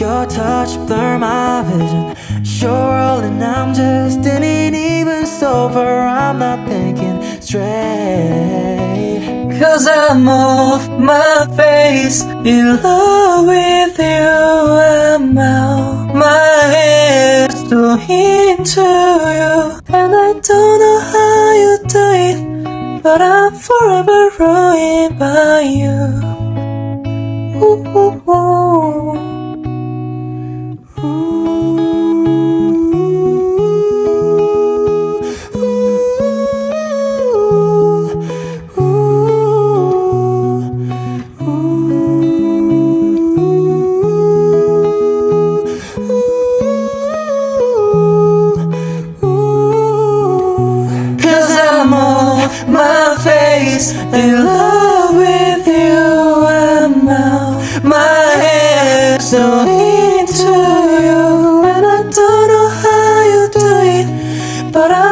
Your touch blur my vision. You're all and I'm just in it. Even sober, I'm not thinking straight. 'Cause I'm off my face, in love with you. I'm out my head, so into you. And I don't know how you do it, but I'm forever ruined by you. Ooh, ooh, ooh. My face, in love with you. I'm out my head, so into you. And I don't know how you do it, but I